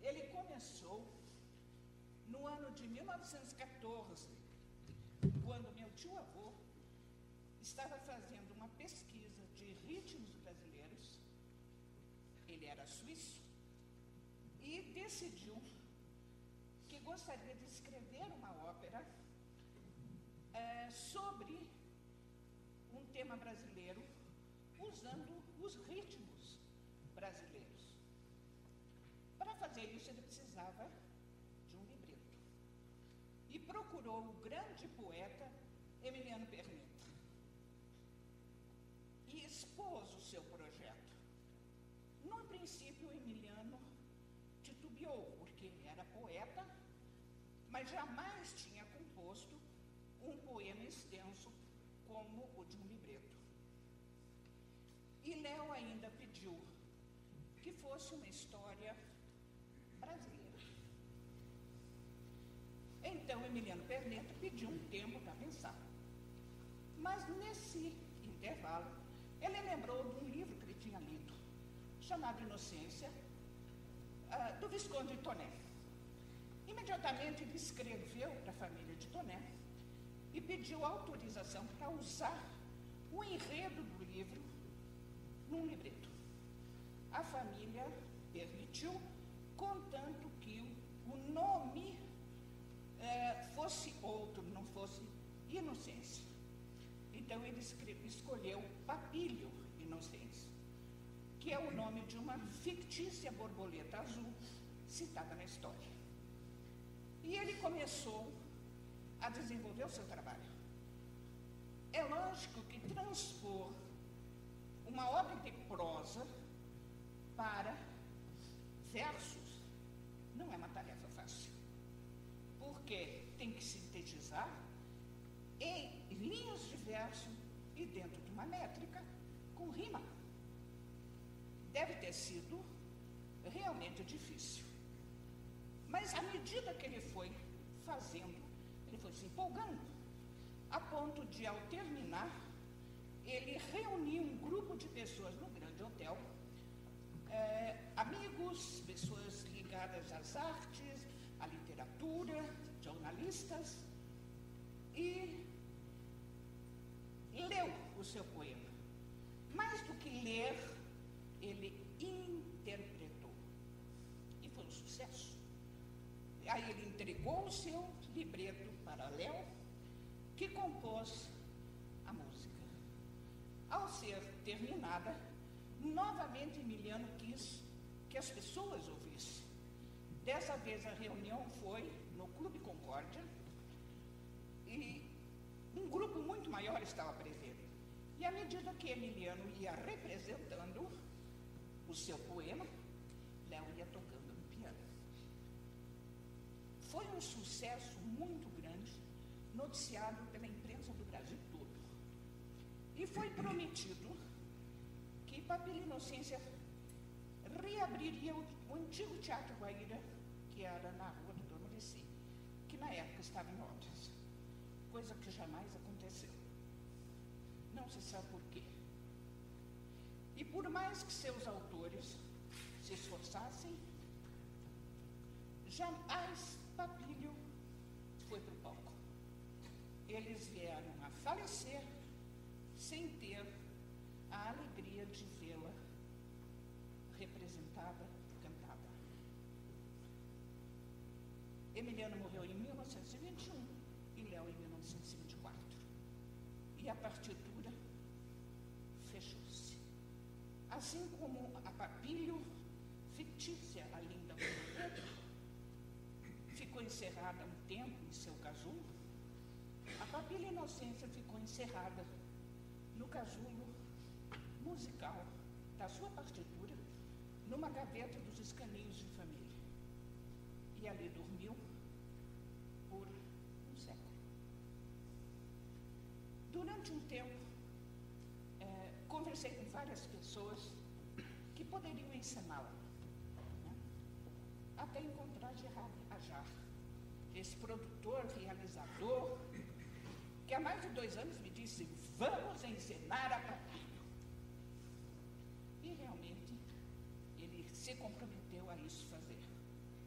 Ele começou no ano de 1914, quando meu tio-avô estava fazendo uma pesquisa de ritmos brasileiros. Ele era suíço e decidiu que gostaria de escrever uma ópera sobre um tema brasileiro, usando os ritmos brasileiros. Para fazer isso, ele precisava de um libreto. E procurou o grande poeta Emiliano Perneta. E expôs o seu projeto. No princípio, o Emiliano titubeou, porque ele era poeta, mas jamais tinha composto um poema extenso como o de um libreto. E Léo ainda pediu que fosse uma história brasileira. Então, Emiliano Perneta pediu um tempo para pensar. Mas, nesse intervalo, ele lembrou de um livro que ele tinha lido, chamado Inocência, do Visconde de Toné. Imediatamente, ele escreveu para a família de Toné e pediu autorização para usar o enredo do livro num libreto. A família permitiu, contanto que o nome fosse outro, não fosse Inocência. Então ele escolheu Papilio Inocência, que é o nome de uma fictícia borboleta azul citada na história. E ele começou a desenvolver o seu trabalho. É lógico que transpor uma obra de prosa para versos não é uma tarefa fácil, porque tem que sintetizar em linhas de verso e dentro de uma métrica com rima. Deve ter sido realmente difícil. Mas à medida que ele foi fazendo, ele foi se empolgando, a ponto de, ao terminar, ele reuniu um grupo de pessoas no grande hotel, amigos, pessoas ligadas às artes, à literatura, jornalistas, e leu o seu poema. Mais do que ler, ele interpretou. E foi um sucesso. Aí ele entregou o seu libreto para Léo, que compôs a música. Ao ser terminada, novamente Emiliano quis que as pessoas ouvissem. Dessa vez a reunião foi no Clube Concórdia e um grupo muito maior estava presente. E à medida que Emiliano ia representando o seu poema, Léo ia tocando no piano. Foi um sucesso muito grande, noticiado pela imprensa do Brasil todo. E foi prometido que Papilio Inocência reabriria o antigo Teatro Guaíra, que era na rua do Dom Muricy, que na época estava em obras, coisa que jamais aconteceu. Não se sabe por quê. E por mais que seus autores se esforçassem, jamais Papilio foi para o palco. Eles vieram a falecer sem ter a alegria de vê-la representada, cantada. Emiliano morreu em 1921 e Léo em 1924. E a partitura fechou-se. Assim como a Papilio, fictícia, a linda borboleta, ficou encerrada um tempo em seu casulo, a Papilio Inocência ficou encerrada no casulo musical da sua partitura, numa gaveta dos escaninhos de família. E ali dormiu por um século. Durante um tempo, conversei com várias pessoas que poderiam ensiná-la, né? Até encontrar Gerard Ajar, esse produtor, realizador, que há mais de 2 anos me disse: vamos ensinar a Papilio. E realmente ele se comprometeu a isso fazer.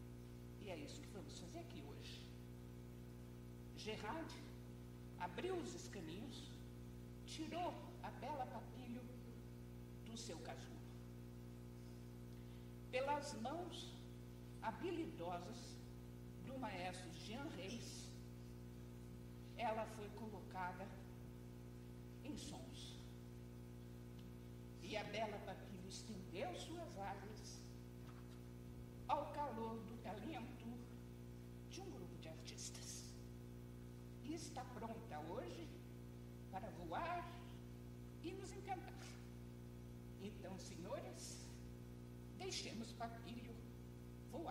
Gerard abriu os escaninhos, tirou a bela Papilho do seu casulo. Pelas mãos habilidosas do maestro Jean Reis, ela foi colocada em sons. E a bela Papilho estendeu suas asas ao calor do talento de um grupo de artistas. E está pronta hoje para voar e nos encantar. Então, senhores, deixemos Papilho voar.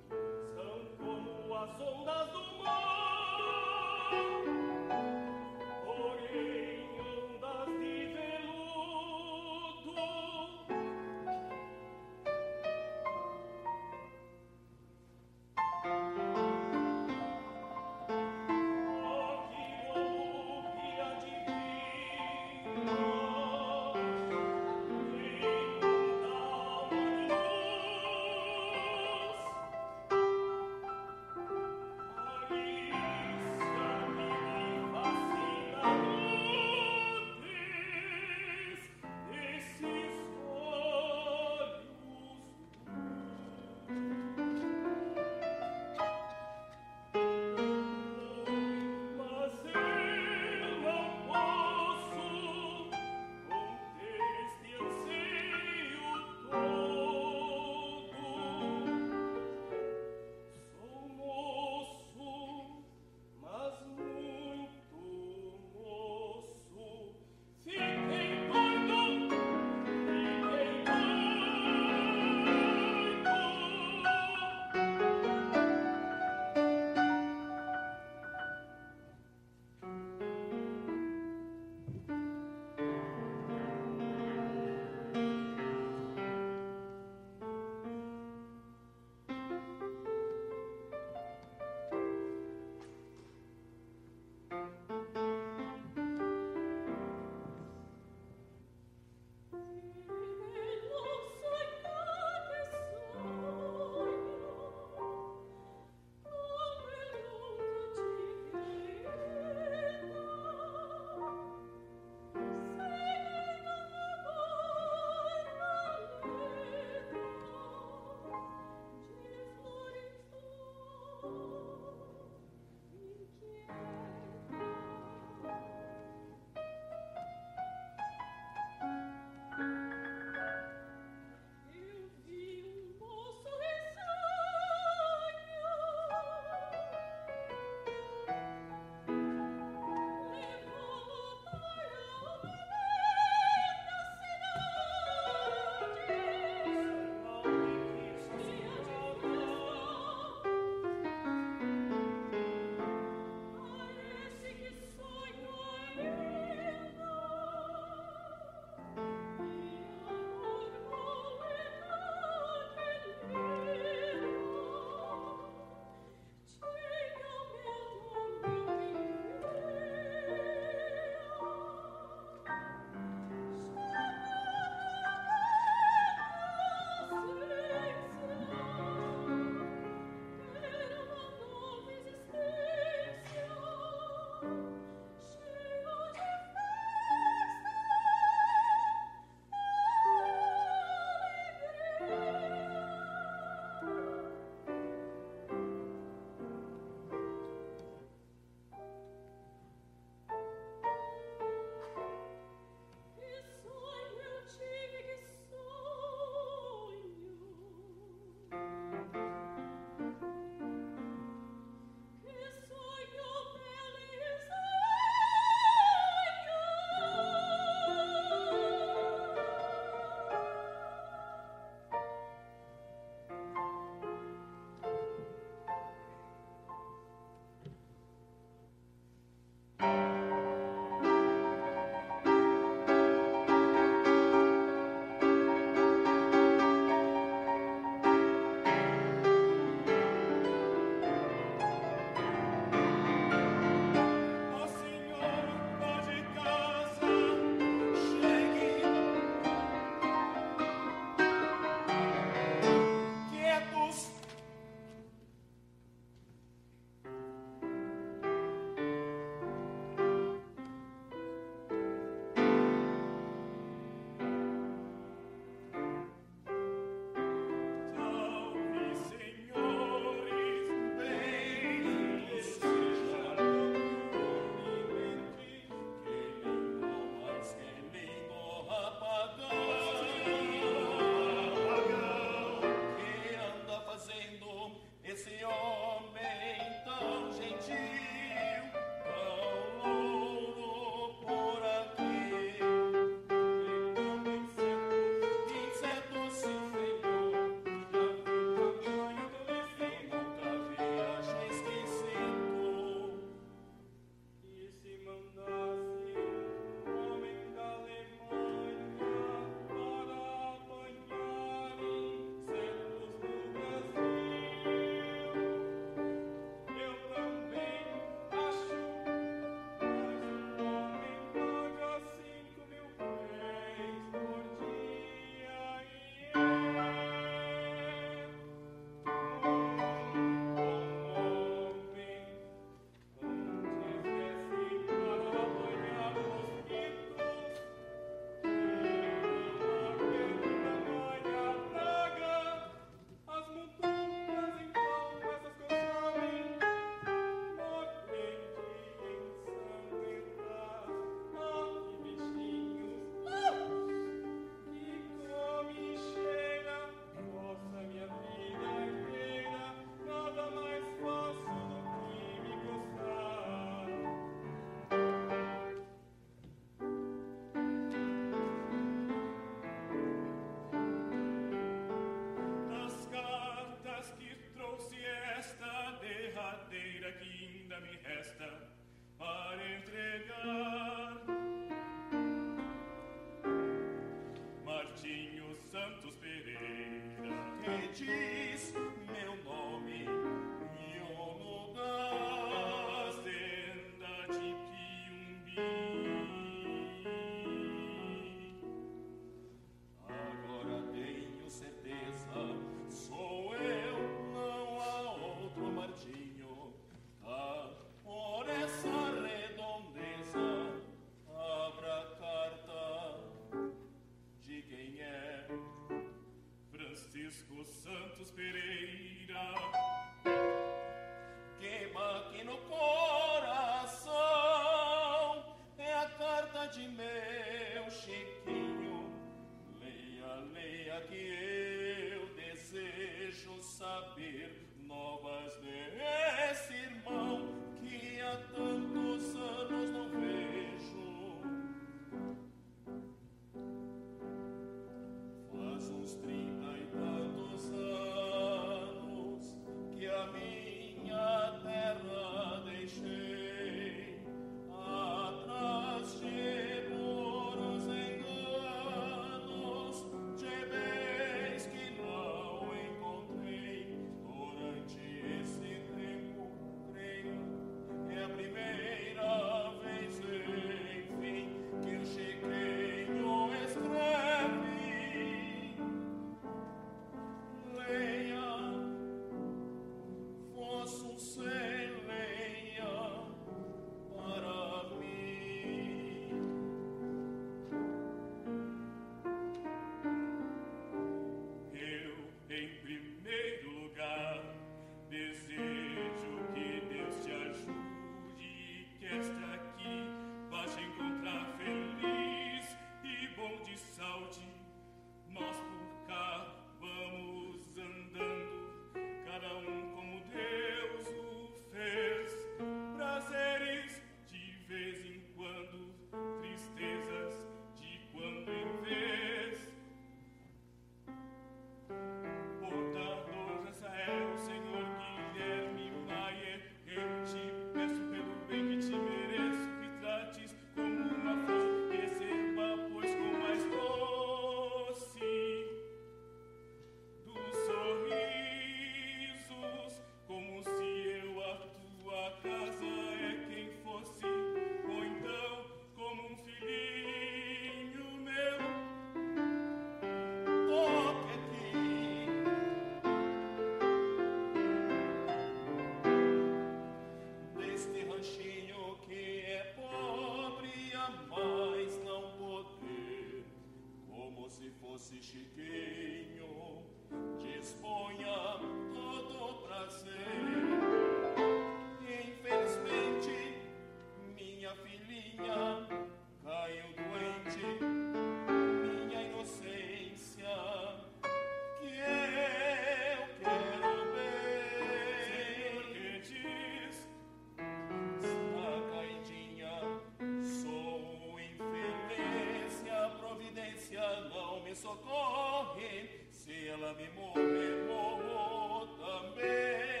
minha filhinha caiu doente, minha inocência, que eu quero ver. Senhor, que diz? Está caidinha, sou infeliz, se a providência não me socorre, se ela me morrer, morro também.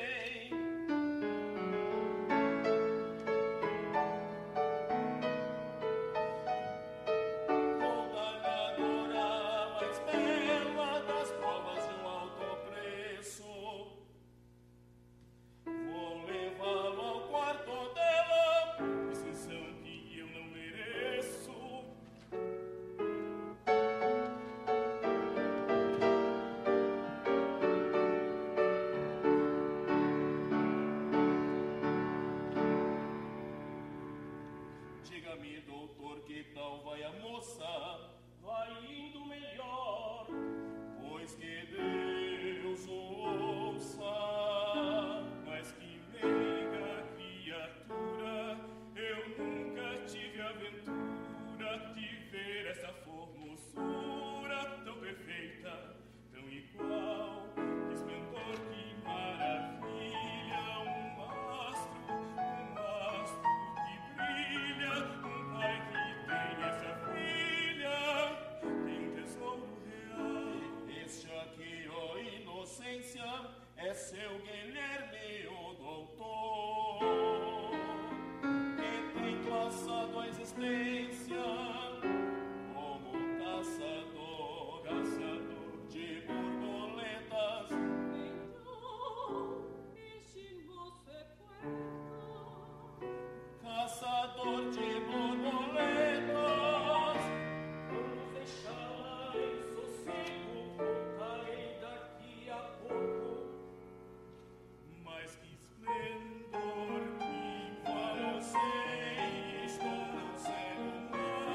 Diga-me, doutor, que tal vai a moça? Vai indo melhor, Pois que Deus ouça. mas que meiga criatura, eu nunca tive a aventura de ver essa formosura tão perfeita, tão igual, que esplendor, que maravilha, um astro que brilha, um pai que tem essa filha, tem um tesouro real. Este aqui, ó inocência, é seu Guilherme, o doutor, que tem passado a existência como caçador, caçador de borboletas. Então, este moço é poeta. Caçador de borboletas. Vamos deixar em sossego, voltarei daqui a pouco. Mas que esplendor, que Não sei, estou no ser humano.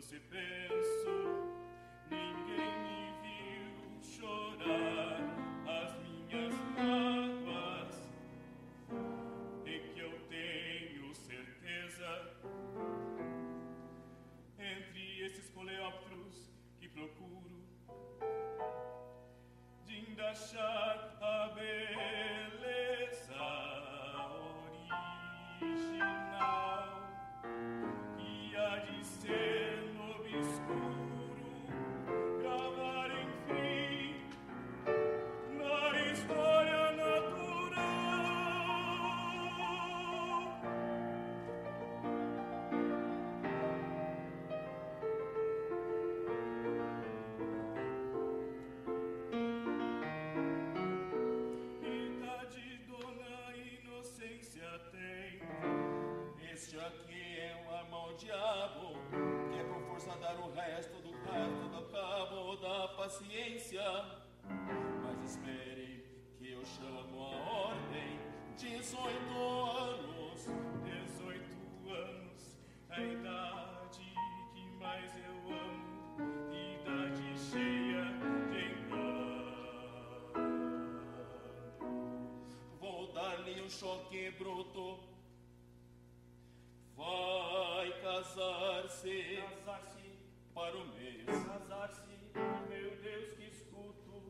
se penso, ninguém me viu chorar as minhas mágoas, e que eu tenho certeza, entre esses coleópteros que procuro, de ainda achar a beleza original que há de ser no obscuro, gravar enfim na história natural. Idade, dona inocência tem. Este aqui é um arma ao diabo, que é com força dar o resto do cabo da paciência. Mas espere que eu chamo a ordem. 18 anos, 18 anos, a idade que mais eu amo, idade cheia de engano. Vou dar-lhe um choque bruto. Vai casar-se para o mês. Casar-se, meu Deus, que escuto.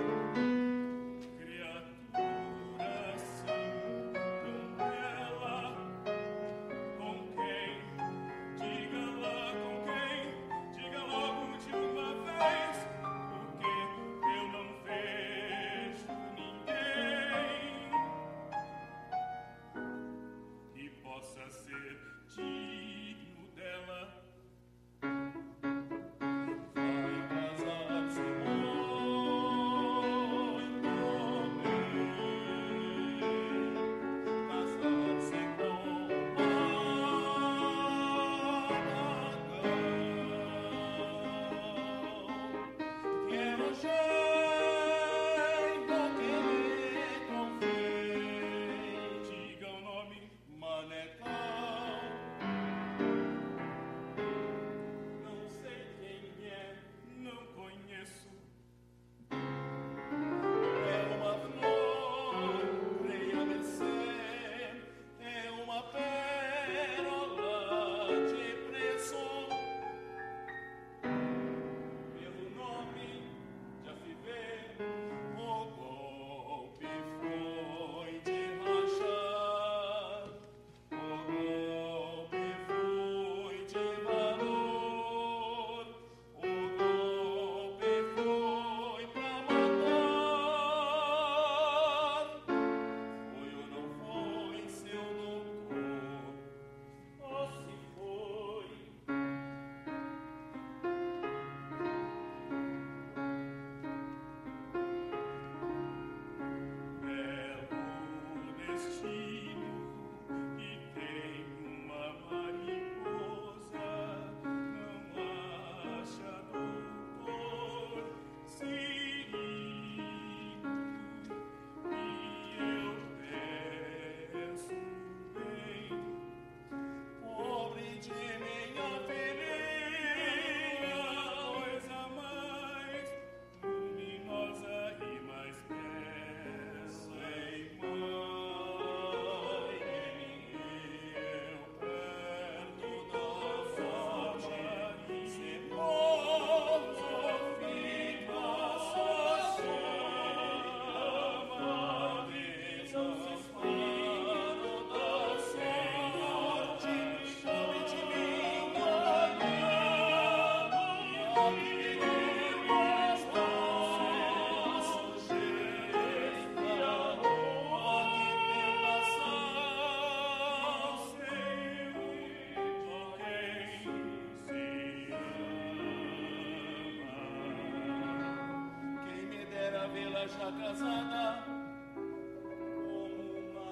Criatura assim, tão bela, com quem? Diga lá com quem? Diga logo de uma vez, porque eu não vejo ninguém que possa ser digno dela. Vai casar-se muito bem, casar-se com Manacão, que é o jeito que lhe convém. Diga o nome, Manecão. Não sei quem é, não conheço. É uma flor, creia mercê, é uma pérola de preço. Pelo nome já se vê, o golpe foi de rachar, o golpe foi de valor, o golpe foi pra matar. Foi ou não foi, seu doutor? Oh, se foi. Belo destino que tem uma mariposa, não acha, doutor Cirilo, e eu penso bem, pobre de minha filha, coisa mais luminosa e mais bela em mãe, eu perto da sorte, se posso ficar sozinha, desamparo da sorte, chame de minha quem me dera vê-la já casada como uma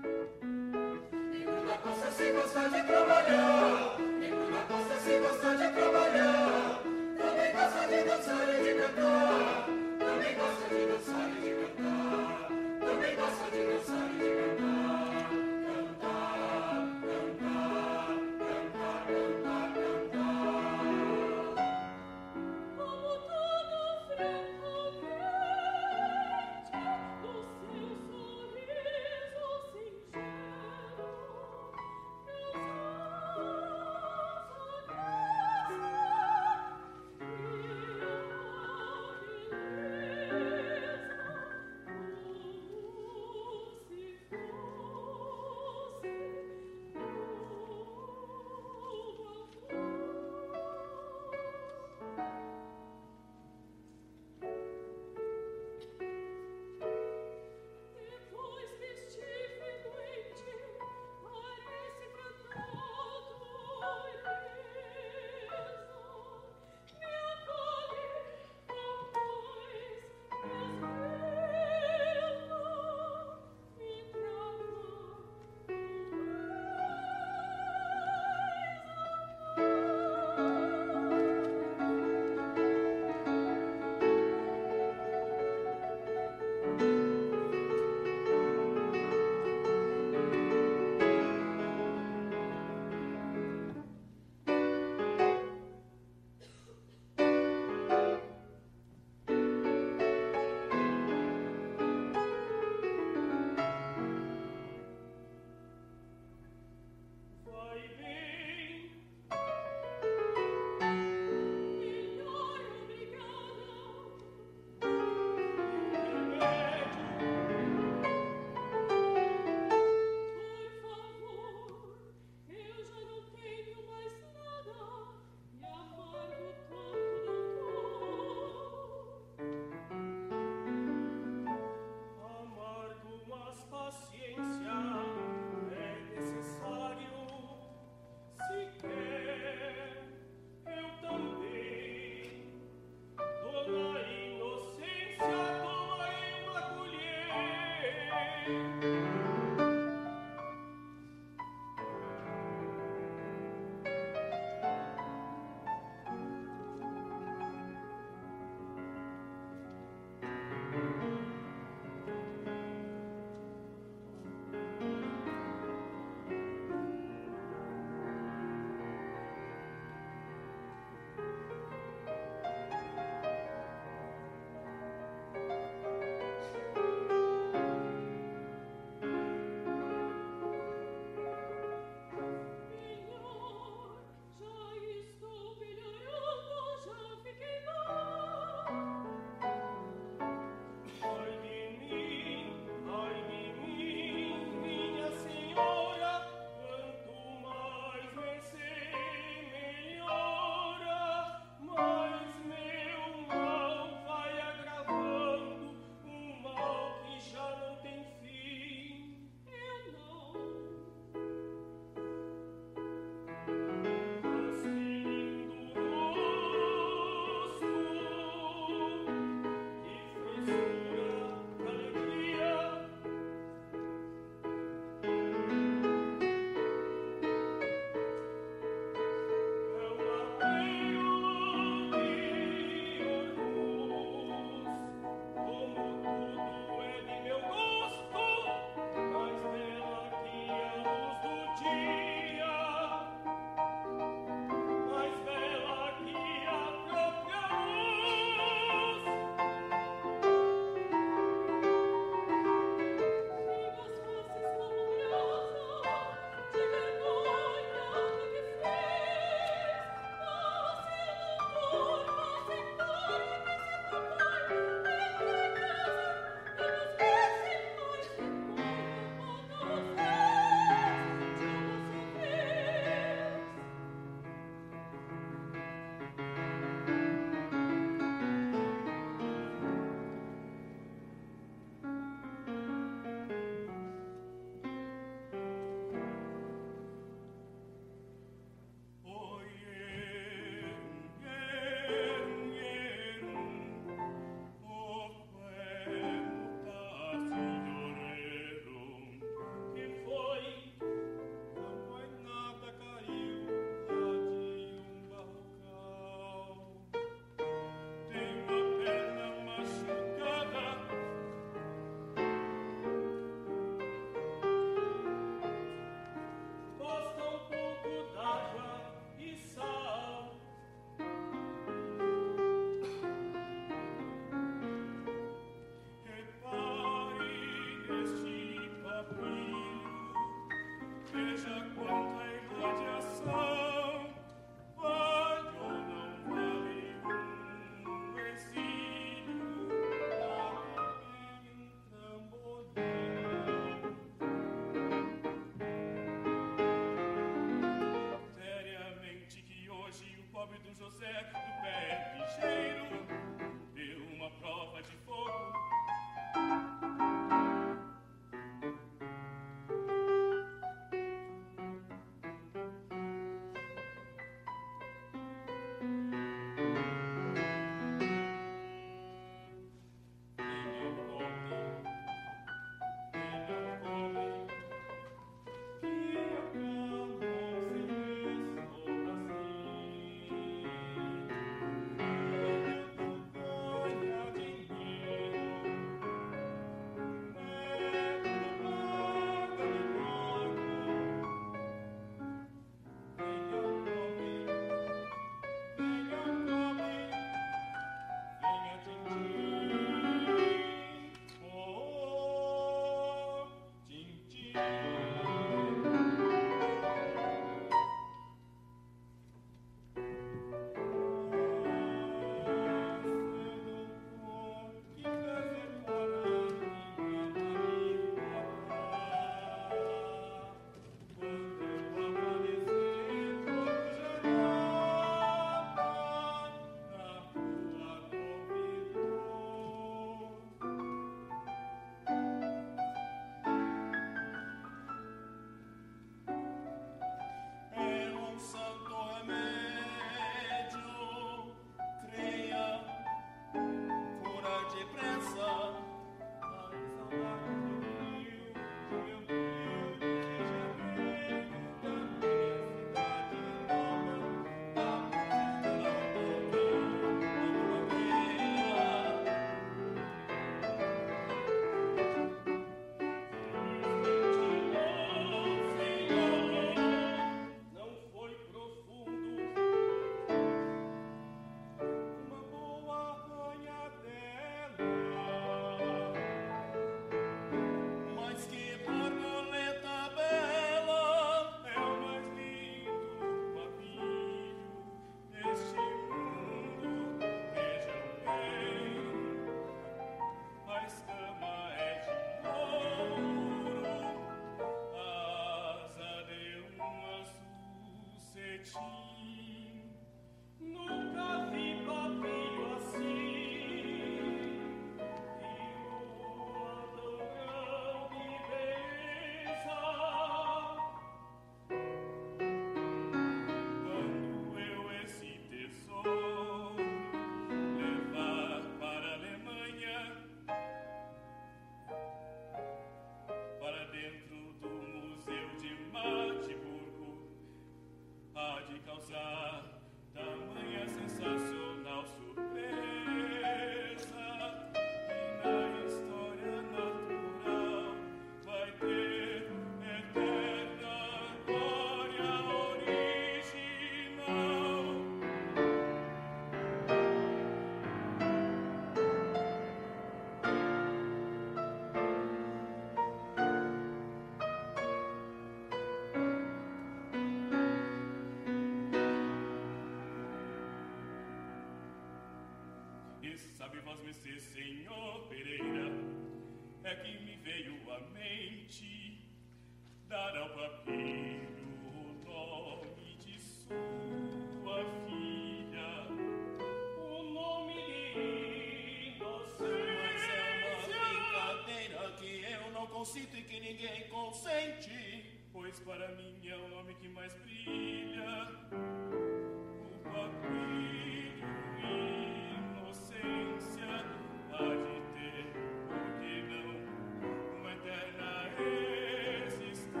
sabe vós-mercê, senhor Pereira, é que me veio à mente dar ao papiro o nome de sua filha. O nome de inocência. Mas é uma brincadeira que eu não consinto e que ninguém consente, pois para mim é o nome que mais brilha. O papiro inocência há de ter, por que não, uma eterna existência,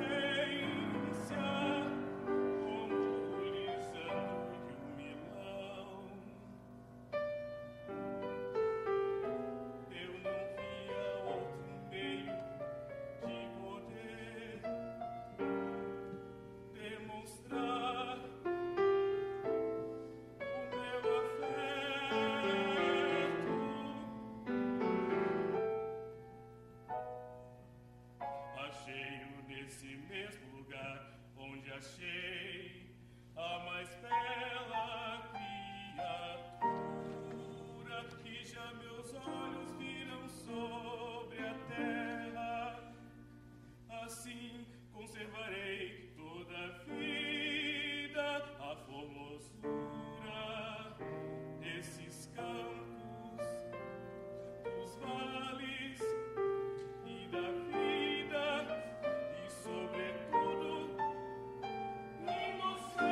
como o Lisandro e o Milão. Eu não via outro meio de poder demonstrar o meu afeto. Achei-o nesse mesmo lugar onde achei a mais bela criatura que já meus olhos viram sobre a terra. Assim conservarei toda a vida a formosura desses campos, dos vales e da vida, e sobretudo inocência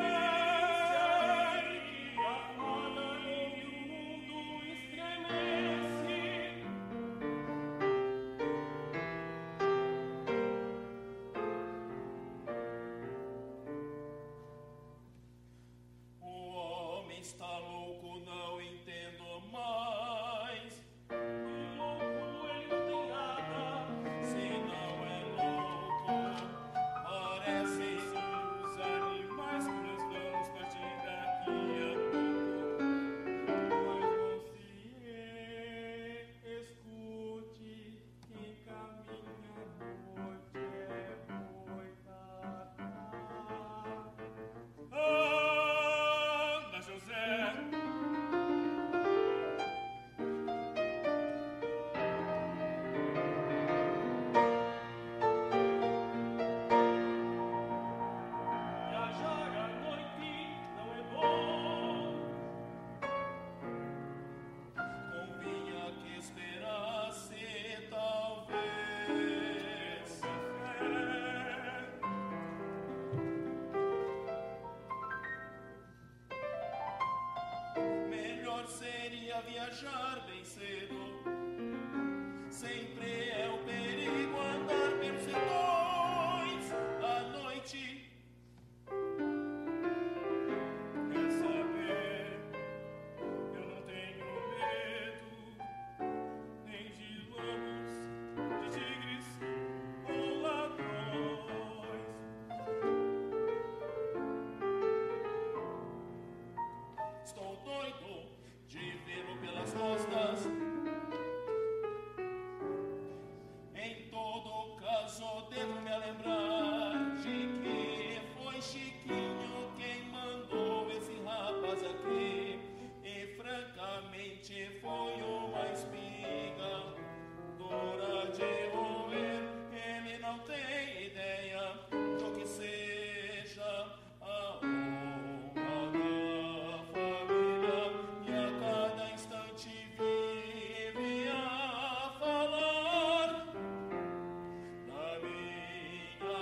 que afana e o mundo estremece. O homem está louco, não entendo mais. Louco, ele não tem nada. Se não é louco, parecem os animais que nós vamos partir daqui a pouco. Pois não se escute, quem caminha à noite é boitada. Ana José, Viajar à noite não é bom. convinha que esperasse talvez melhor seria viajar bem cedo. Sempre é o perigo andar pelos sertões à noite. Quer saber? Eu não tenho medo nem de lobos, de tigres ou ladrões. Estou doido de vê-lo pelas costas. Em todo caso, devo me lembrar de que foi Chiquinho quem mandou esse rapaz aqui. E francamente foi uma espiga dura de roer. Ele não tem ideia do que seja a honra da família, e a cada instante vive a falar da minha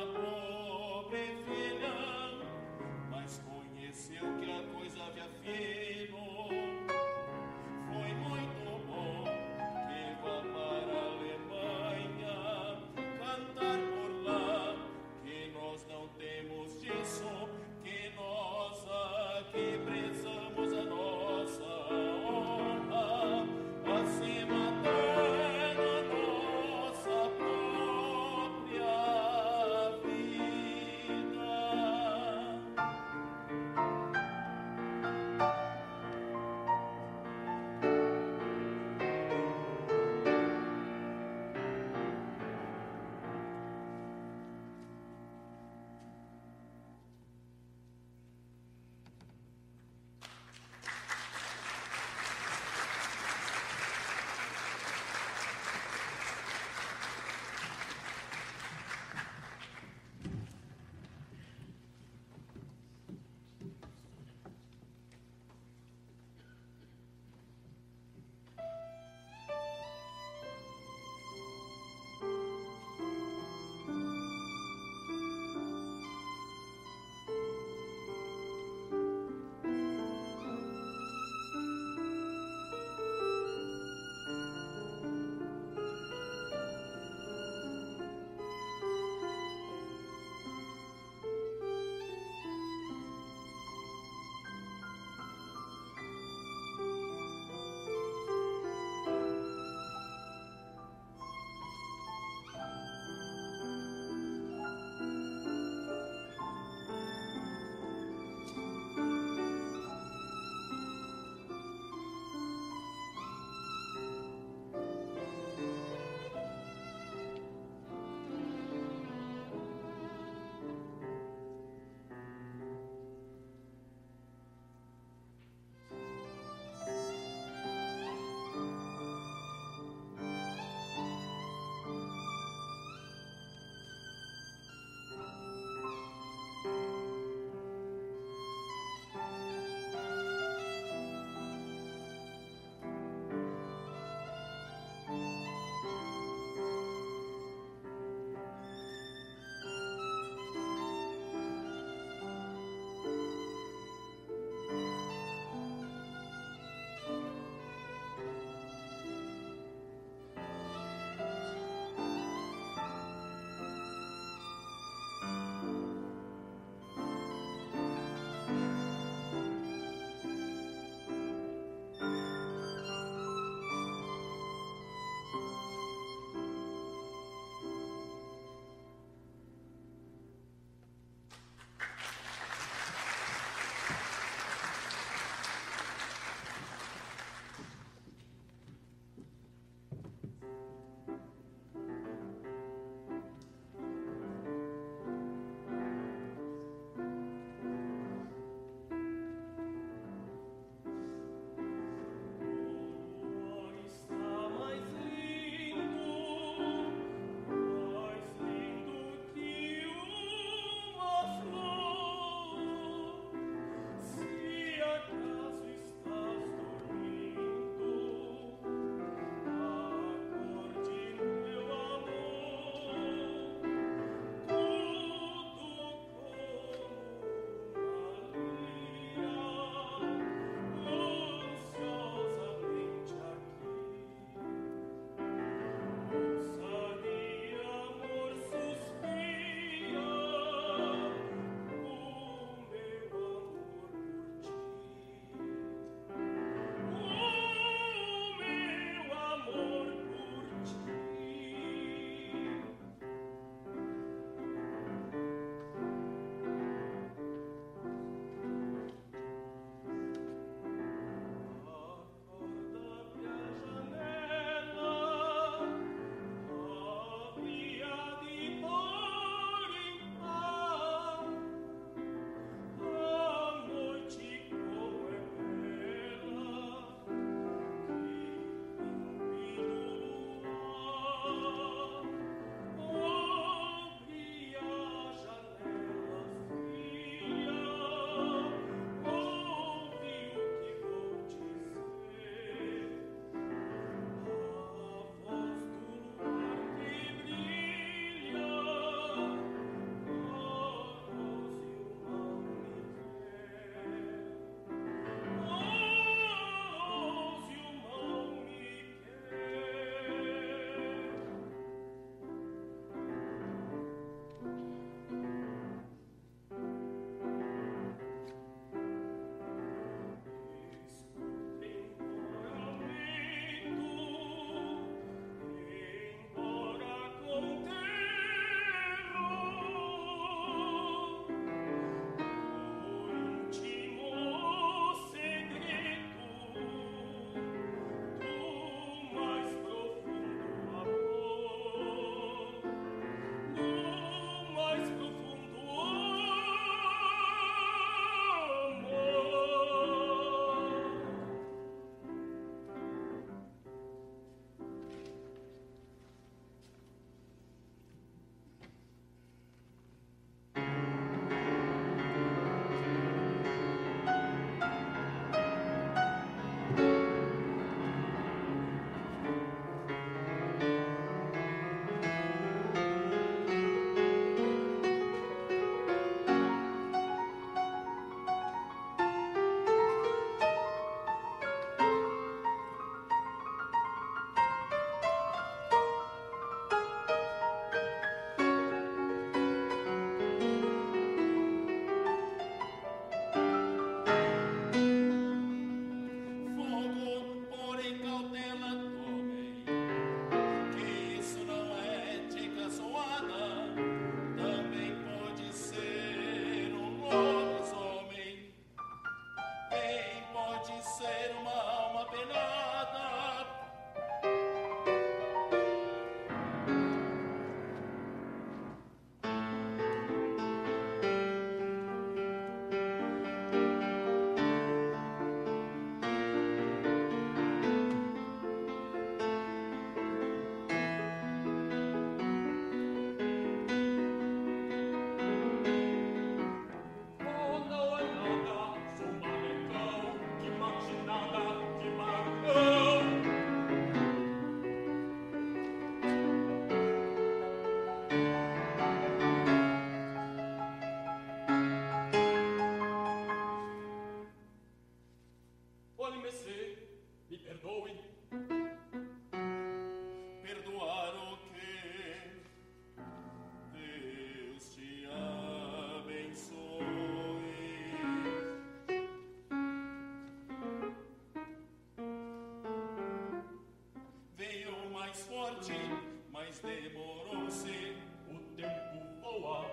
sorte, mas demorou-se, o tempo voa.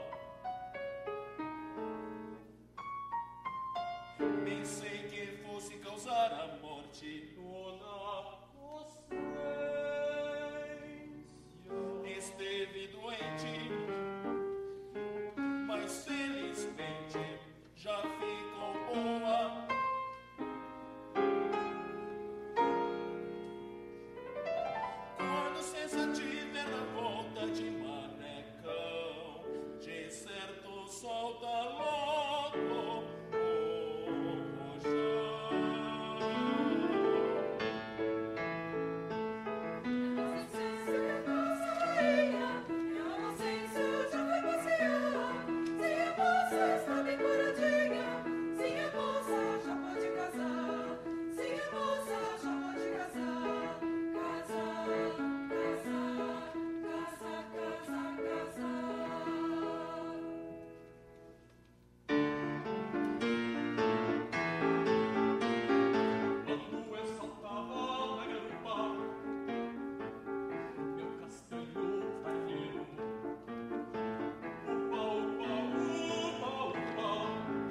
Pensei que fosse causar a morte, Dona Consciência. esteve doente, mas felizmente já ficou boa. Quando César tiver na volta de Manecão, de certo solta logo o rojão. Quando eu saltava na garupa, no meu castanho farinheiro, upa, upa, upa, upa,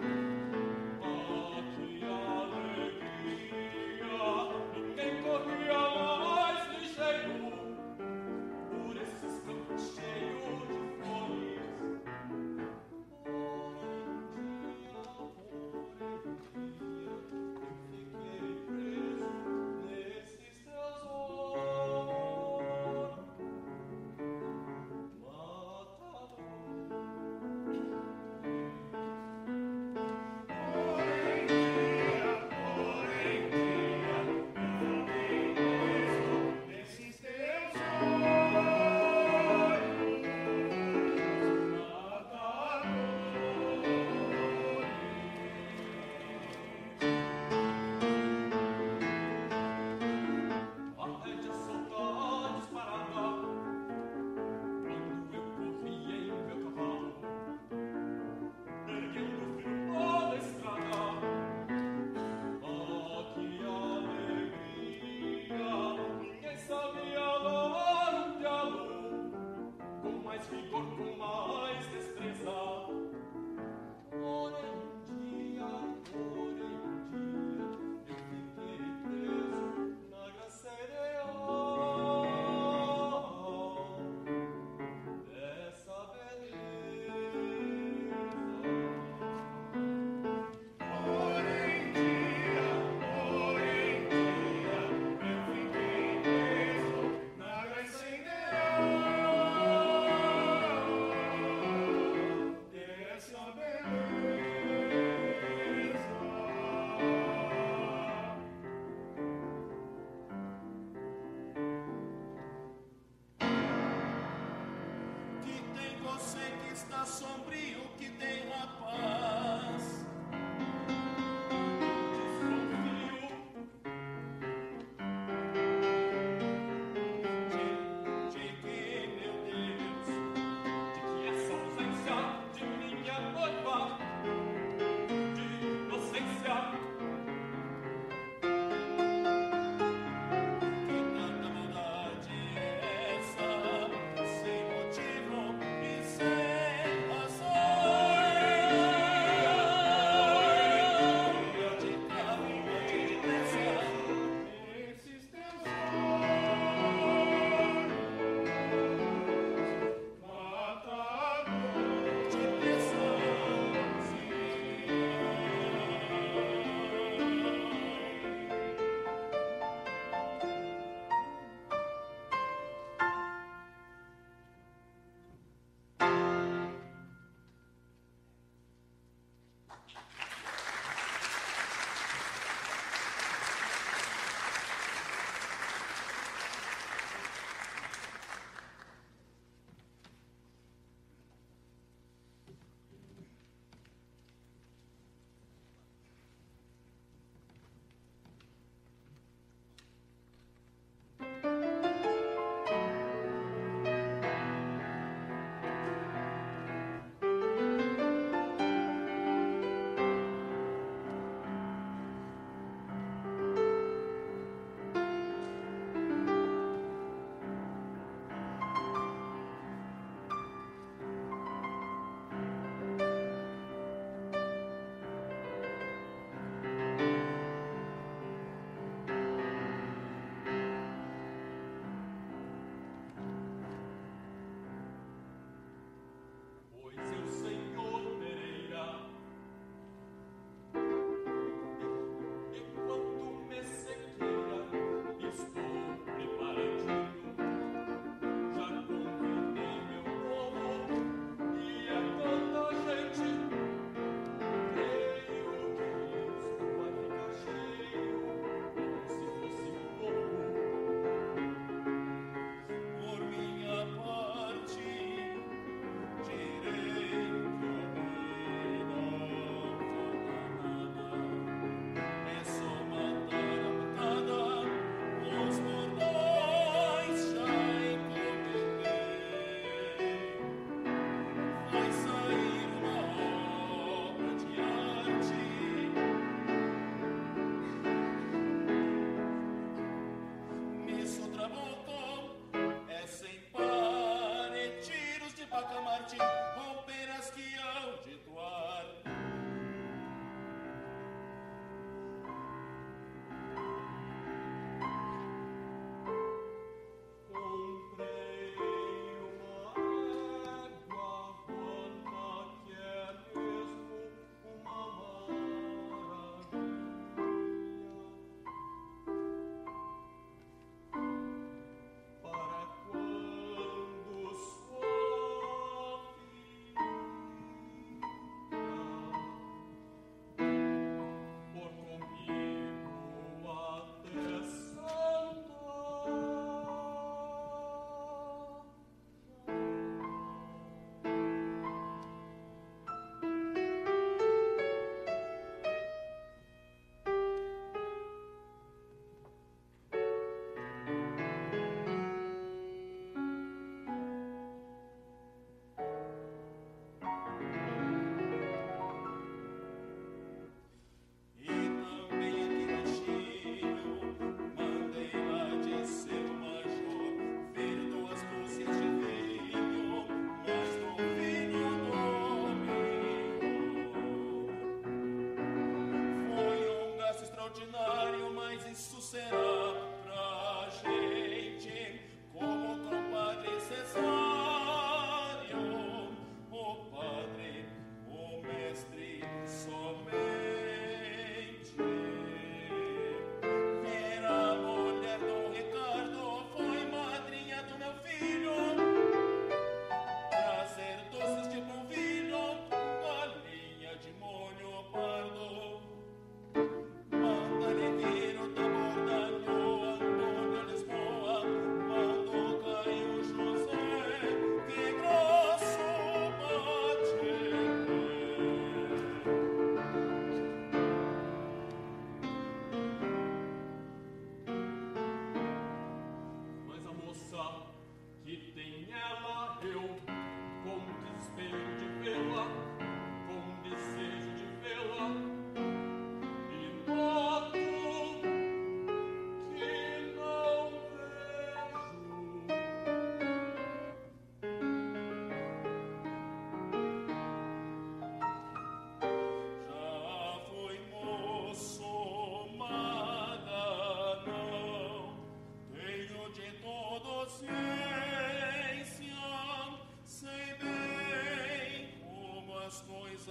ah, que alegria! Ninguém corria mais ligeiro por esses campos cheios de flores. A rédea solta disparada, quando eu corria em meu cavalo, erguendo firmou na estrada. Ah, que alegria! Ninguém sabia dar um pialo com mais vigor, com mais destreza. Porém um dia, eu fiquei preso na graça ideal dessa beleza. Porém dia, eu fiquei preso na graça ideal dessa beleza. Que tem você que está sombrio, que tem rapaz. De que, meu Deus, De que essa ausência de minha noiva, de inocência, que tanta maldade é essa, sem motivo e sem razão.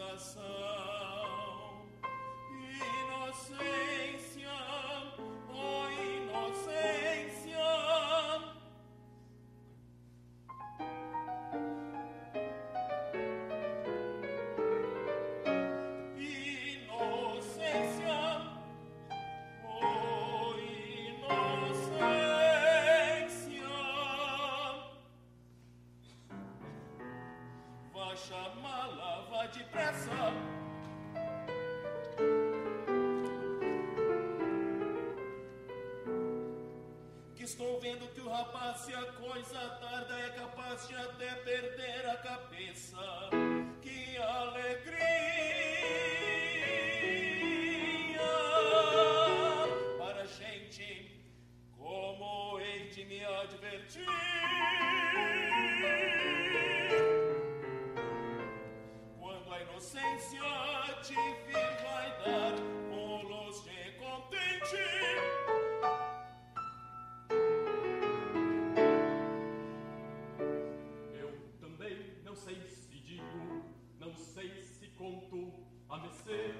Inocência, oh inocência. Inocência, oh inocência. Vá chamá-la, vá depressa. Estou vendo que o rapaz, se a coisa tarda, é capaz de até perder a cabeça. Que alegria para gente como hei de me advertir. Quando a inocência te vir vai dar bolos de contente. Não sei se digo, não sei se conto a mercê.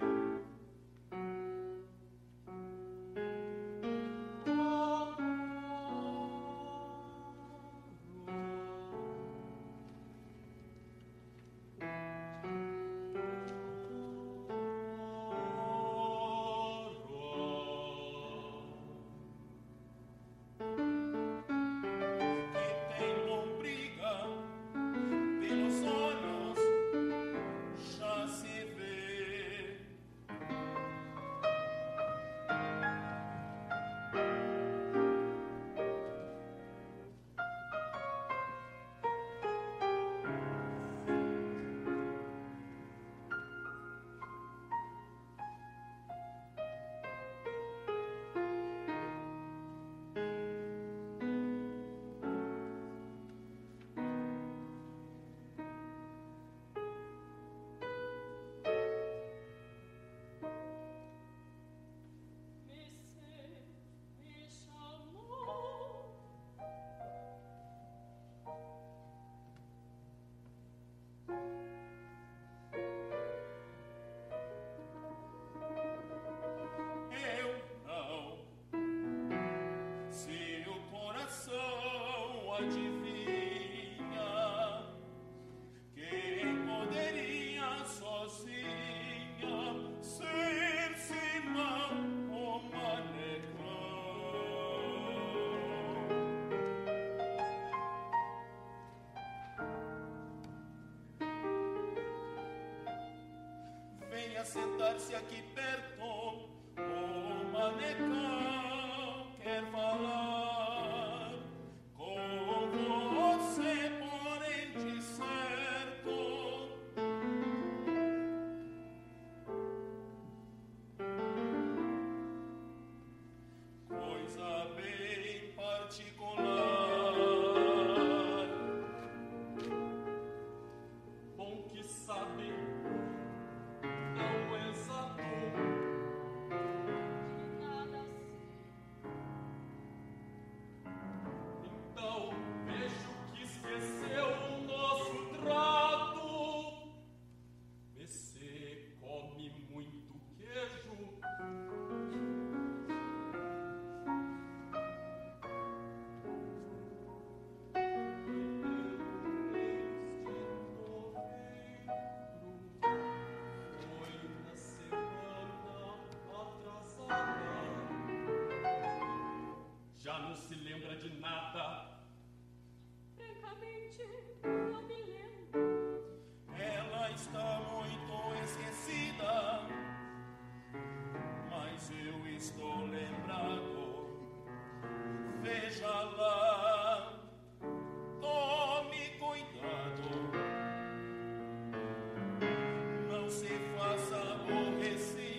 Sentar-se aqui perto, o manecão quer falar com você, porém de certo. Coisa bem particular. Bom que sabe não se lembra de nada. Francamente, não me lembro. Ela está muito esquecida, mas eu estou lembrado. Veja lá, tome cuidado, não se faça aborrecida.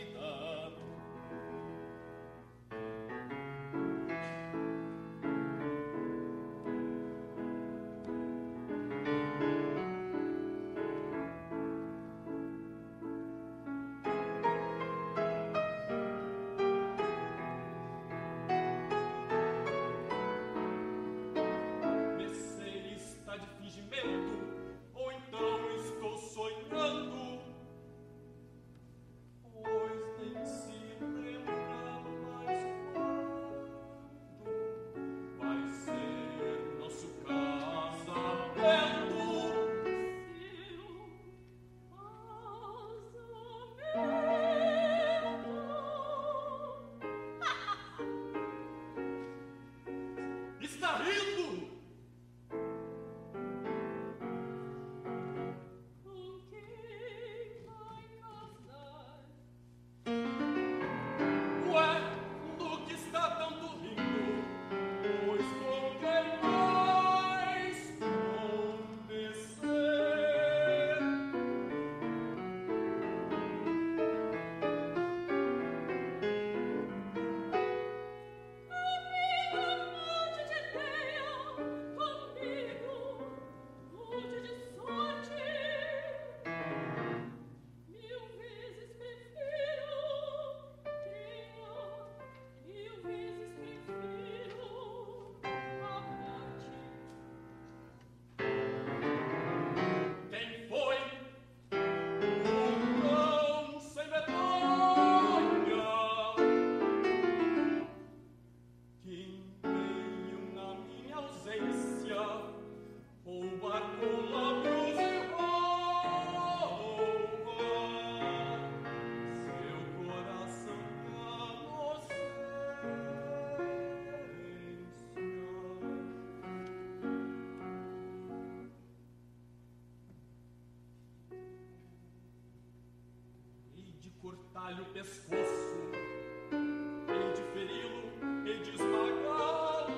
cortar-lhe o pescoço, hei de feri-lo, hei de esmagá-lo,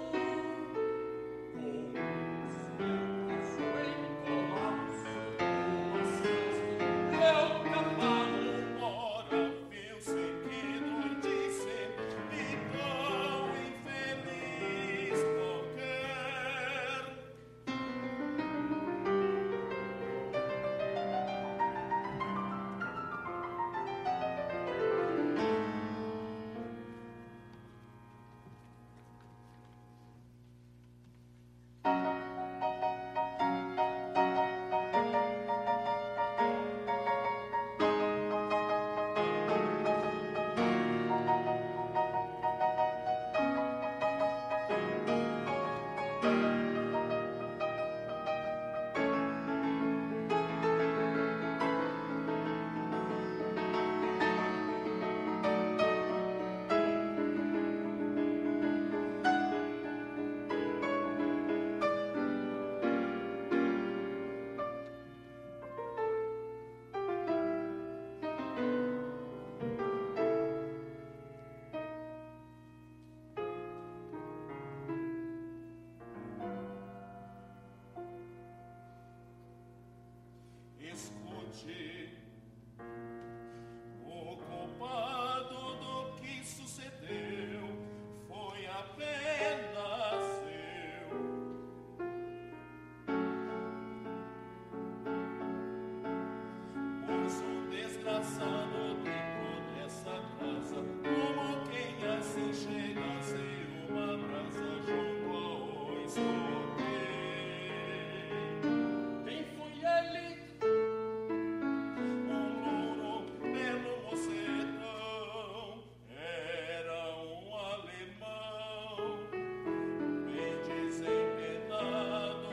com os meus encolapso, com as mãos do meu cavalo. Ora viu seguido e disse, e tão infeliz qualquer. Escute, o culpado do que sucedeu foi apenas eu. Pois um desgraçado dentro dessa casa, como quem assim chega sem uma brasa junto ao escoteiro. Quem foi ele? Pelo mocetão, era um alemão, bem desempenado,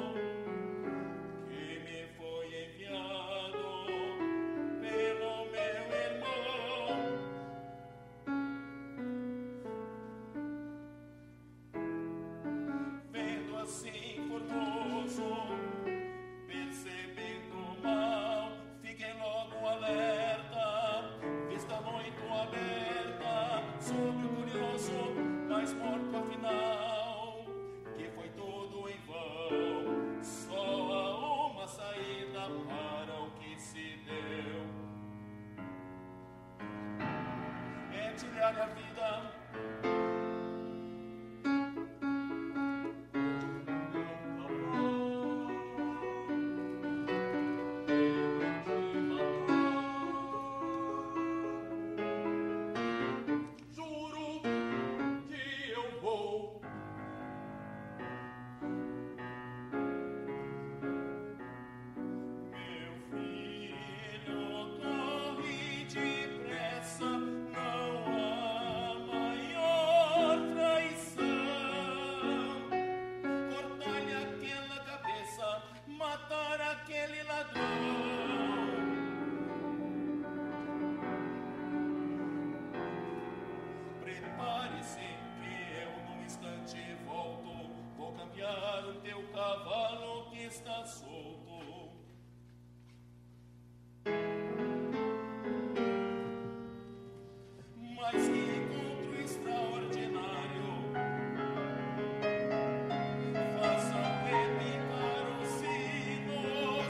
que me foi enviado pelo meu irmão. Vendo assim formoso, percebendo mal, fiquei logo alerta, vista muito aberta, sobre o curioso, mas morto afinal, que foi tudo em vão, só há uma saída para o que se deu. É tirar a vida. Juro que eu vou. Meu filho, corre depressa, não há maior traição. Cortar-lhe aquela cabeça, matar aquele ladrão. Prepare-se que eu num instante volto, vou cambiar o teu cavalo que está solto. Mas que encontro extraordinário, façam repicar os sinos.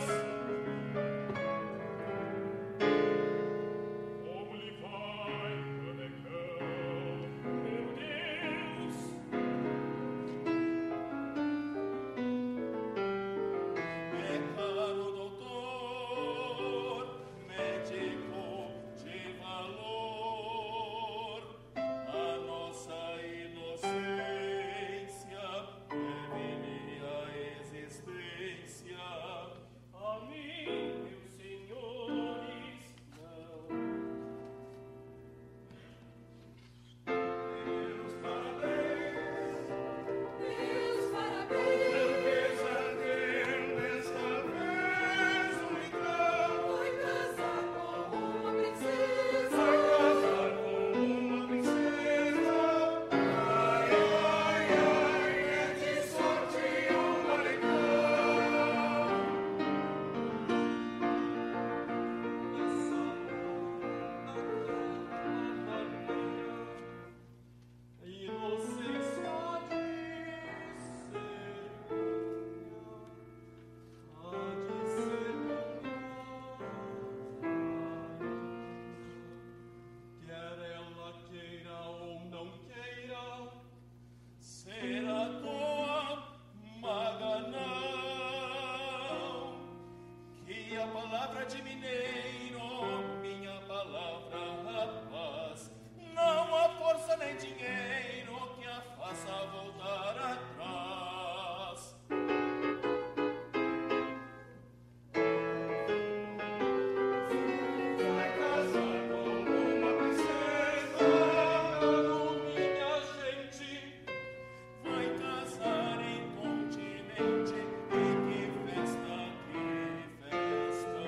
Como lhe vai, canecão, meu Deus? É palavra de mineiro, minha palavra rapaz. Não há força nem dinheiro que a faça voltar atrás. Vai casar com uma princesa, minha gente. Vai casar em continente, e que festa, que festa.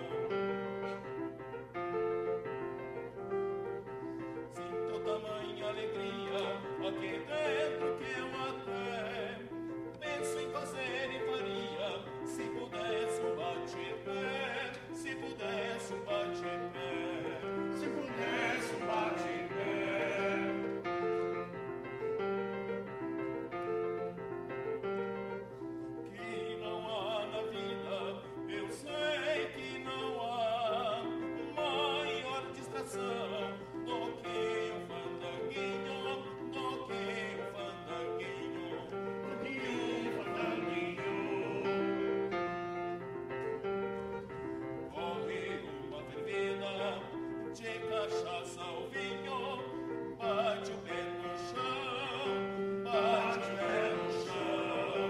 Sinto tamanha alegria aqui dentro que eu até penso em fazer e faria, se pudesse um bate-pé, se pudesse um bate-pé, Se pudesse um bate-pé. que não há na vida, eu sei que não há maior distração do que o fandanguinho, do que o fandanguinho. Corre uma fervida de cachaça ao vinho, bate o pé no chão, bate o pé no chão.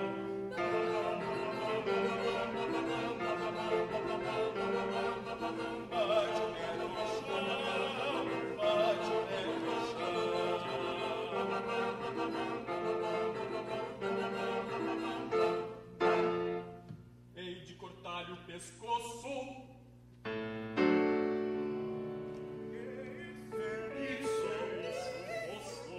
Bate o pé no chão, bate o pé no chão. Hei de cortar-lhe o pescoço. Isso, moço.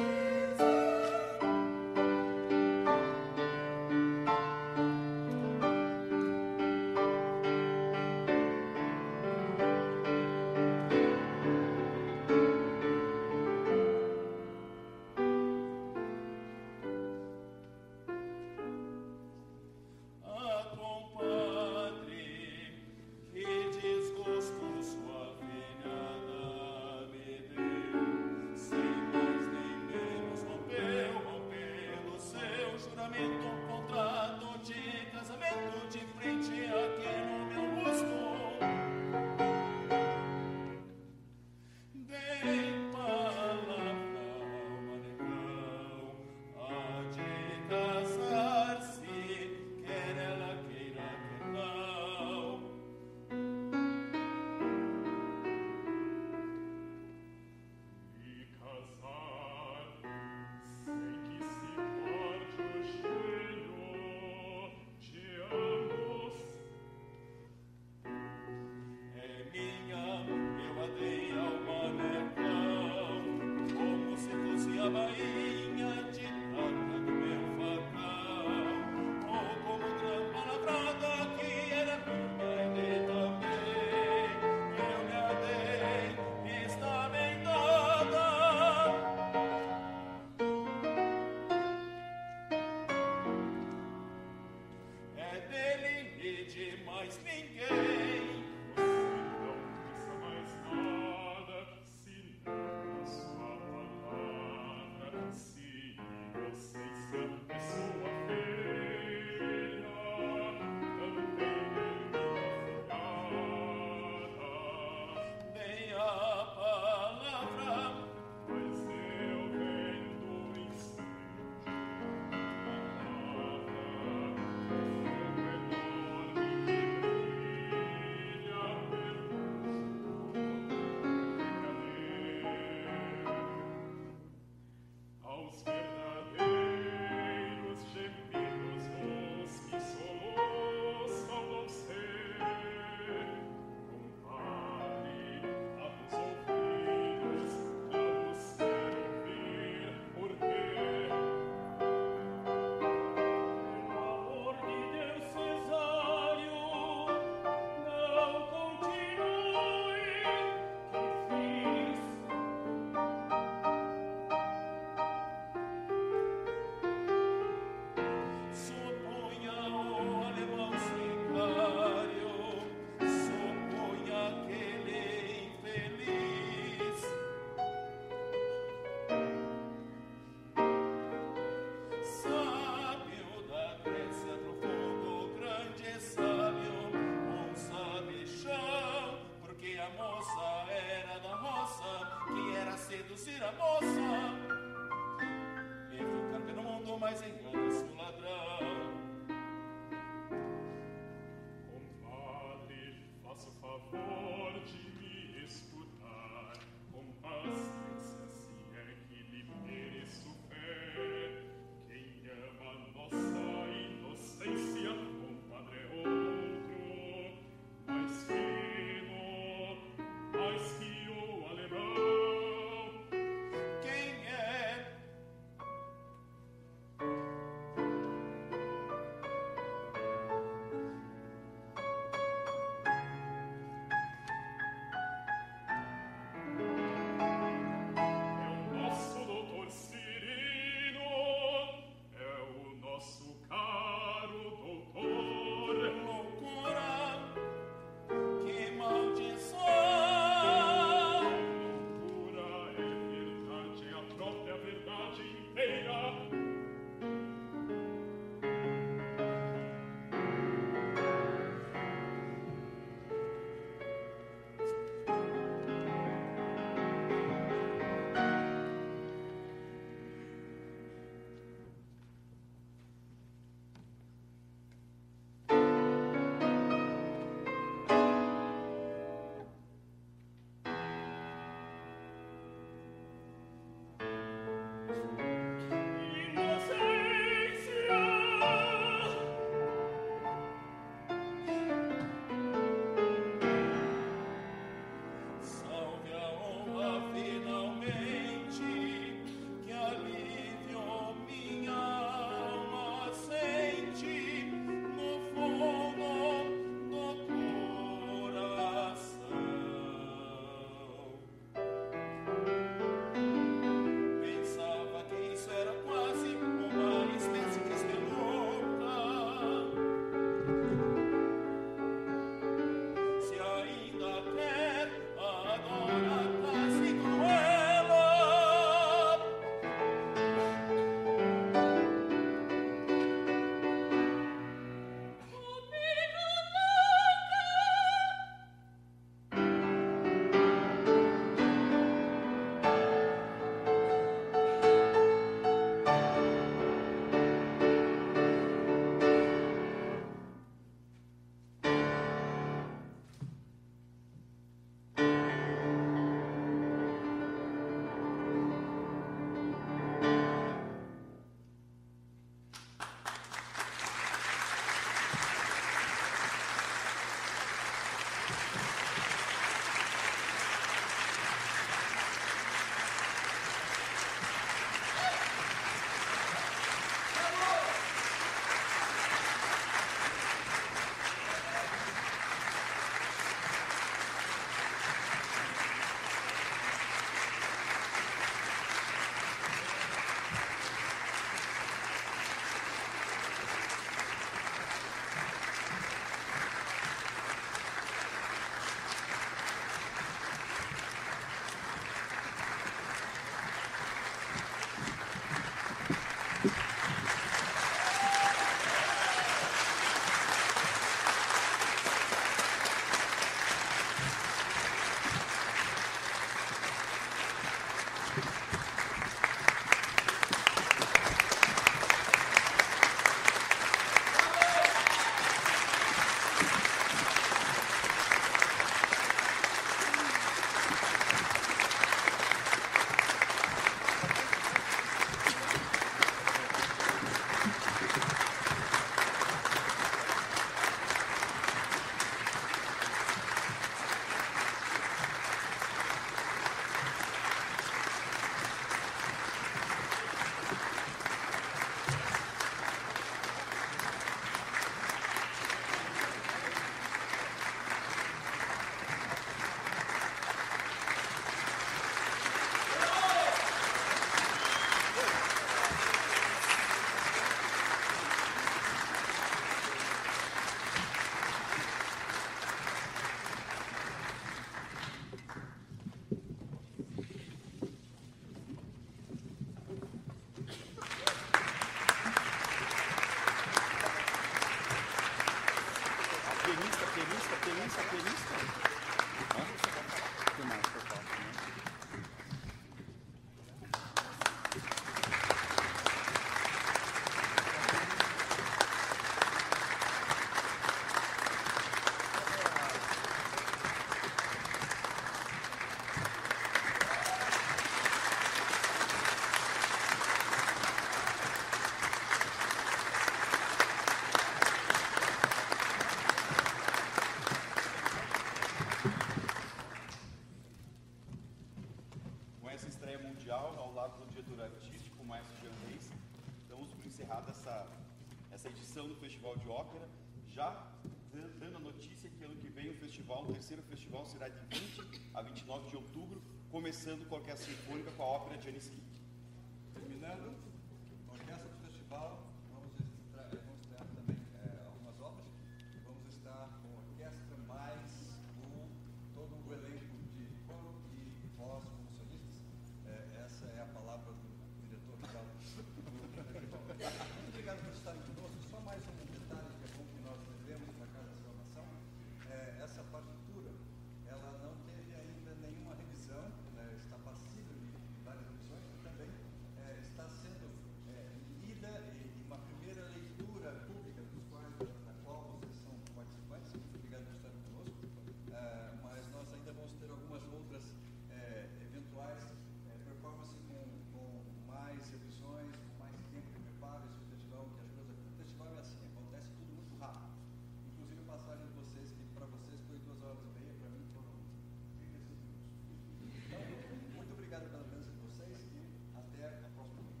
Ao lado do diretor artístico, Maestro Jean Reis, damos por encerrada essa edição do Festival de Ópera, já dando a notícia que ano que vem o terceiro festival será de 20 a 29 de outubro, começando com a Orquestra Sinfônica com a ópera de Janis Kidd. Terminando a orquestra do festival, vamos estrear também algumas obras. Vamos estar com a orquestra mais todo o elenco de coro e voz como solistas. Essa é a palavra do diretor-geral do festival. Muito obrigado por estarem conosco. Só mais um detalhe que é bom que nós devemos na Casa da Salvação. Essa partitura, ela não teve ainda nenhuma revisão, está passível de várias revisões, e também está sendo lida em uma primeira leitura pública, da qual vocês são participantes. Muito obrigado por estarem conosco. Mas nós ainda vamos ter algumas outras eventuais performances com mais revisões, com mais tempo de preparo. Esse festival, que as coisas, o festival é assim, acontece tudo muito rápido. Inclusive a passagem de vocês, que para vocês foi 2 horas e meia, para mim foram 35 minutos. Então, muito obrigado pela presença de vocês e até a próxima noite.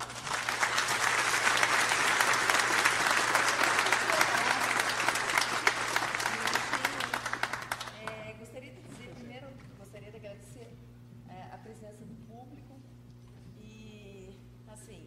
Gostaria de dizer, primeiro, gostaria de agradecer a presença do público e, assim,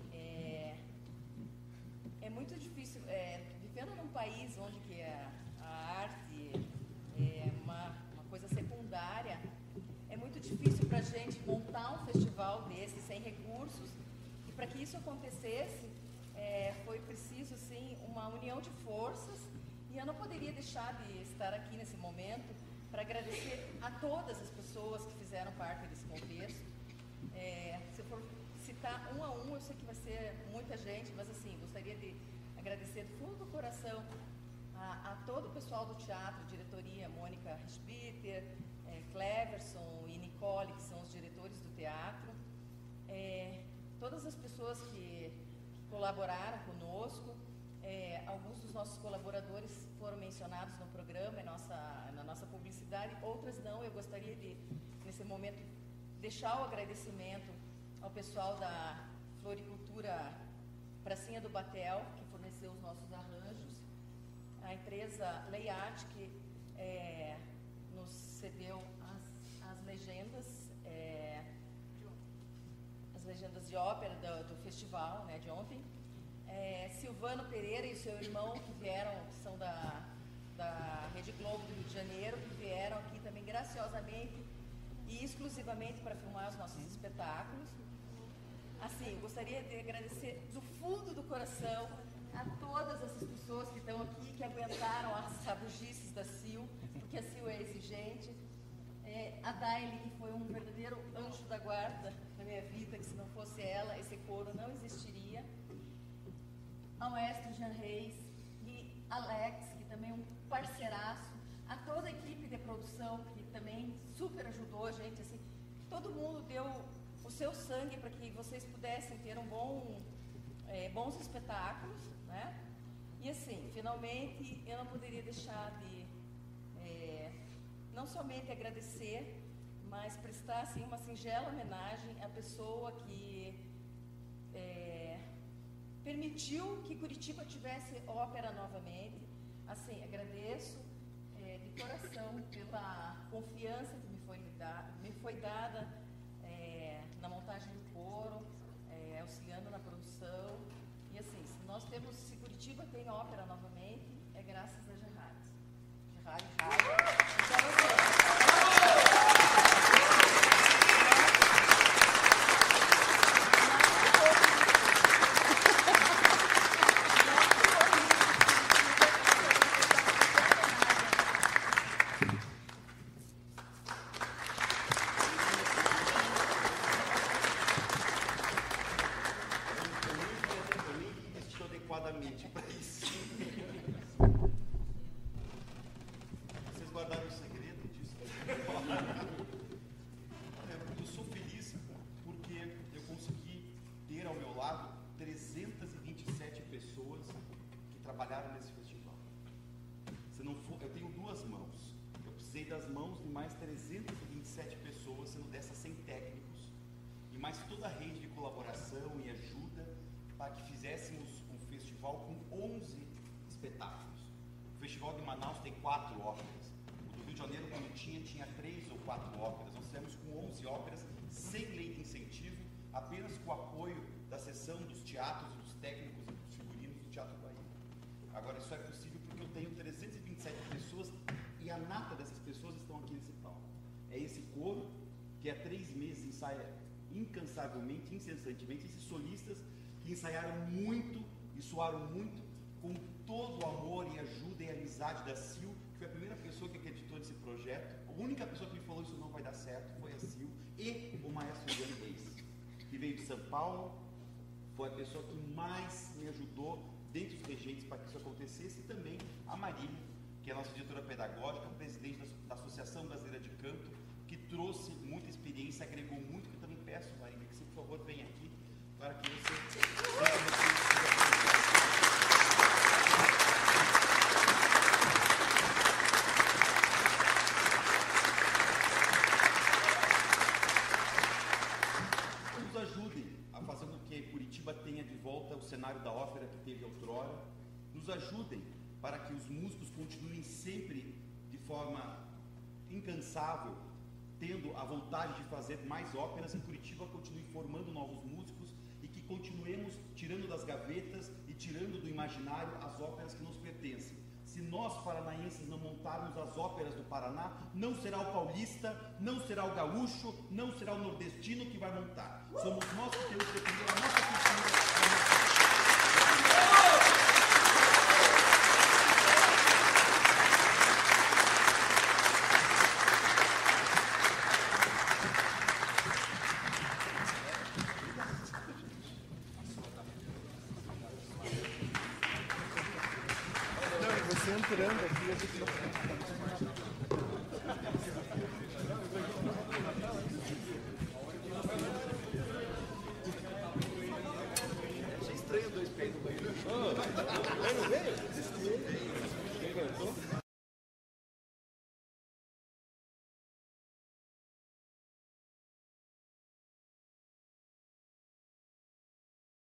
é muito difícil, vivendo num país onde que a arte é uma coisa secundária, é muito difícil para a gente montar um festival desse sem recursos, e para que isso acontecesse, foi preciso, sim, uma união de forças, e eu não poderia deixar de estar aqui nesse momento para agradecer a todas as pessoas que fizeram parte desse contexto. Se eu for citar um a um, eu sei que vai ser muita gente, mas assim, gostaria de agradecer do fundo do coração a todo o pessoal do teatro, diretoria, Mônica Rischbitter, Cleverson e Nicole, que são os diretores do teatro, todas as pessoas que colaboraram conosco. Alguns dos nossos colaboradores foram mencionados no programa, na nossa publicidade, outras não. Eu gostaria de, nesse momento, deixar o agradecimento ao pessoal da Floricultura Pracinha do Batel, que forneceu os nossos arranjos, a empresa Leiart, que nos cedeu as legendas de ópera do festival, né, de ontem. Silvano Pereira e o seu irmão, que são da Rede Globo do Rio de Janeiro, que vieram aqui também graciosamente e exclusivamente para filmar os nossos espetáculos. Assim, eu gostaria de agradecer do fundo do coração a todas essas pessoas que estão aqui, que aguentaram as sabugices da Sil, porque a Sil é exigente. A Daile, que foi um verdadeiro anjo da guarda na minha vida, que se não fosse ela, esse coro não existiria. Ao maestro Jean Reis e Alex, que também é um parceiraço, a toda a equipe de produção, que também super ajudou a gente, assim, todo mundo deu o seu sangue para que vocês pudessem ter bons espetáculos, né? E assim, finalmente, eu não poderia deixar de não somente agradecer, mas prestar assim, uma singela homenagem à pessoa que permitiu que Curitiba tivesse ópera novamente. Assim, agradeço de coração pela confiança que me foi dada na montagem do coro, auxiliando na produção. E assim, se Curitiba tem ópera novamente, é graças a Gerard. adequadamente para isso. Vocês guardaram o segredo disso? Eu sou feliz porque eu consegui ter ao meu lado 327 pessoas que trabalharam nesse festival. Se não for, eu tenho duas mãos. Eu precisei das mãos de mais 327 pessoas, sendo dessas 100 técnicos, e mais toda a rede de colaboração e ajuda para que fizéssemos um festival com 11 espetáculos. O Festival de Manaus tem 4 óperas. O do Rio de Janeiro, quando tinha 3 ou 4 óperas. Nós fizemos com 11 óperas, sem lei de incentivo, apenas com o apoio da seção dos teatros, dos técnicos e dos figurinos do Teatro Bahia. Agora, isso é possível porque eu tenho 327 pessoas e a nata dessas pessoas estão aqui nesse palco. É esse coro que há 3 meses ensaia incansavelmente, incessantemente, esses solistas que ensaiaram muito e suaram muito com todo o amor e ajuda e amizade da Sil, que foi a primeira pessoa que acreditou nesse projeto. A única pessoa que me falou isso não vai dar certo foi a Sil, e o maestro Ian Reis, que veio de São Paulo, foi a pessoa que mais me ajudou dentre os regentes para que isso acontecesse, e também a Marília, que é a nossa diretora pedagógica, presidente da Associação Brasileira de Canto, que trouxe muita experiência, agregou muito, que eu também peço, Marília, que você, por favor, venha aqui, para que você... Nos ajudem a fazer com que Curitiba tenha de volta o cenário da ópera que teve outrora. Nos ajudem para que os músicos continuem sempre de forma incansável, tendo a vontade de fazer mais óperas, e Curitiba continue formando novos músicos, e que continuemos tirando das gavetas e tirando do imaginário as óperas que nos pertencem. Se nós, paranaenses, não montarmos as óperas do Paraná, não será o paulista, não será o gaúcho, não será o nordestino que vai montar. Somos nós que temos que defender a nossa cultura. Você entrando aqui, a gente não... Achei estranho 2 pés no banheiro. Não veio? Quem cantou?